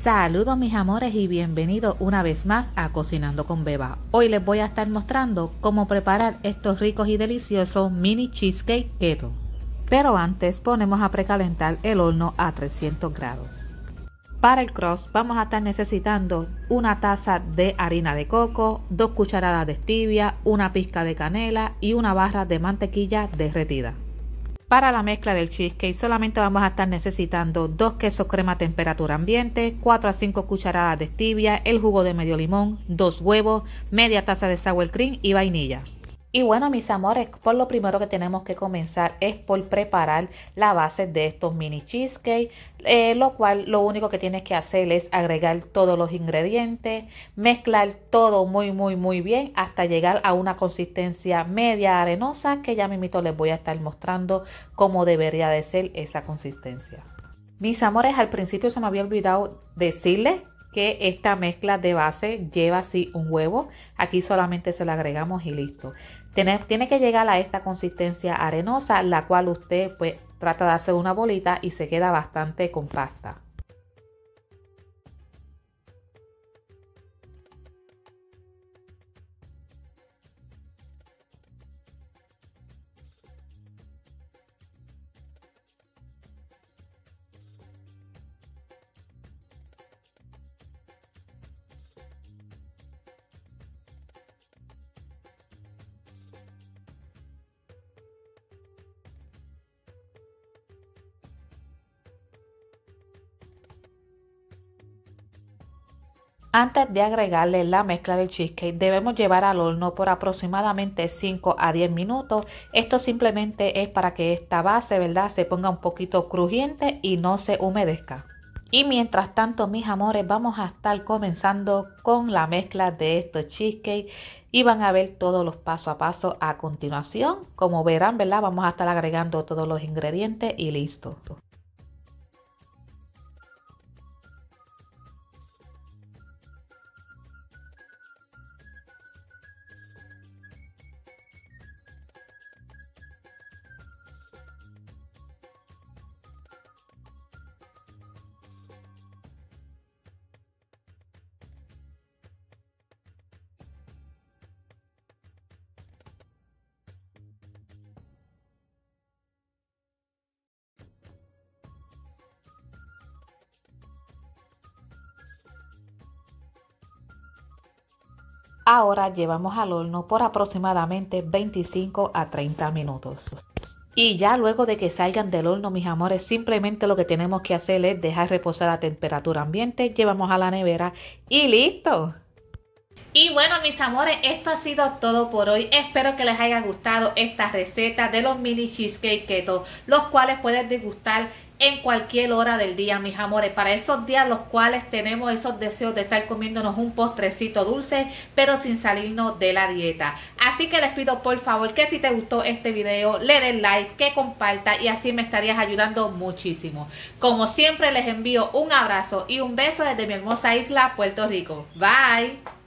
Saludos mis amores y bienvenidos una vez más a Cocinando con Beba. Hoy les voy a estar mostrando cómo preparar estos ricos y deliciosos mini cheesecake keto. Pero antes ponemos a precalentar el horno a 300 grados. Para el crust vamos a estar necesitando una taza de harina de coco, 2 cucharadas de stevia, una pizca de canela y una barra de mantequilla derretida. Para la mezcla del cheesecake solamente vamos a estar necesitando 2 quesos crema a temperatura ambiente, 4 a 5 cucharadas de stevia, el jugo de medio limón, 2 huevos, media taza de sour cream y vainilla. Y bueno mis amores, por lo primero que tenemos que comenzar es por preparar la base de estos mini cheesecake, lo cual lo único que tienes que hacer es agregar todos los ingredientes, mezclar todo muy bien hasta llegar a una consistencia media arenosa, que ya mismito les voy a estar mostrando cómo debería de ser esa consistencia. Mis amores, al principio se me había olvidado decirles que esta mezcla de base lleva así un huevo. Aquí solamente se lo agregamos y listo. Tiene que llegar a esta consistencia arenosa, la cual usted pues trata de hacer una bolita y se queda bastante compacta. Antes de agregarle la mezcla del cheesecake debemos llevar al horno por aproximadamente 5 a 10 minutos. Esto simplemente es para que esta base, ¿verdad?, se ponga un poquito crujiente y no se humedezca. Y mientras tanto, mis amores, vamos a estar comenzando con la mezcla de estos cheesecake y van a ver todos los paso a paso a continuación. Como verán, ¿verdad?, vamos a estar agregando todos los ingredientes y listo. Ahora llevamos al horno por aproximadamente 25 a 30 minutos. Y ya luego de que salgan del horno, mis amores, simplemente lo que tenemos que hacer es dejar reposar a temperatura ambiente, llevamos a la nevera y listo. Y bueno mis amores, esto ha sido todo por hoy. Espero que les haya gustado esta receta de los mini cheesecake keto, los cuales pueden degustar en cualquier hora del día, mis amores, para esos días los cuales tenemos esos deseos de estar comiéndonos un postrecito dulce, pero sin salirnos de la dieta. Así que les pido por favor que si te gustó este video, le den like, que comparta y así me estarías ayudando muchísimo. Como siempre les envío un abrazo y un beso desde mi hermosa isla, Puerto Rico. Bye.